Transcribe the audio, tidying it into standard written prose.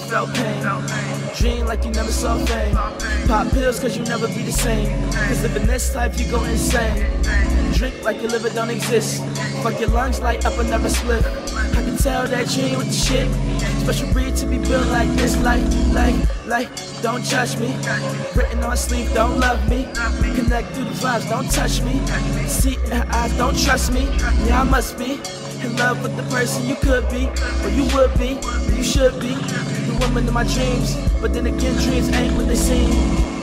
felt pain. Dream like you never saw fame. Pop pills cause you never be the same. Cause living this life you go insane. Drink like your liver don't exist. Fuck your lungs light up and never split. I can tell that you ain't with the shit. Special breed to be built like this. Like, don't judge me. Written on sleep, don't love me. Connect through the vibes, don't touch me. See in her eyes, don't trust me. Yeah, I must be in love with the person you could be, or you would be, or you should be. The woman of my dreams, but then again, dreams ain't what they seem.